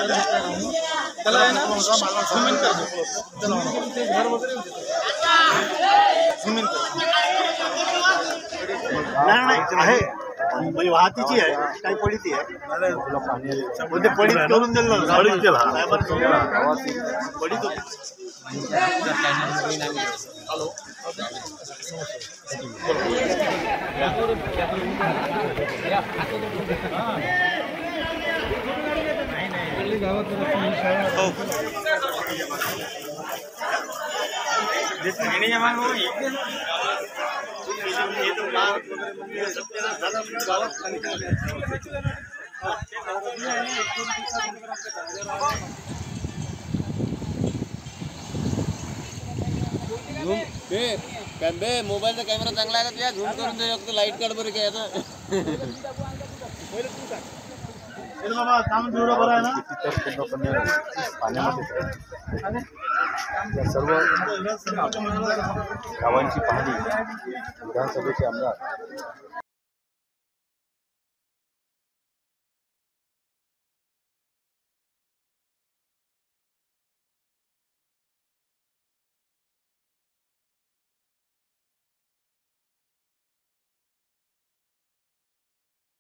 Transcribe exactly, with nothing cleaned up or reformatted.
त्याला आहे ना झूम इन कर घर वगैरे झूम इन कर नाही आहे म्हणजे वाहतीची आहे काही पडिती आहे म्हणजे पडित करून दिलं पडित केला पडित होती हॅलो बे मोबाईलचा कॅमेरा चांगला आहे का तुझ्या झूम करून दे फक्त लाईट काढ बरं काय आता बाबा काम जेवढं बरं आहे ना पाण्यामध्ये या सर्व गावांची पाहणी विधानसभेचे आमदार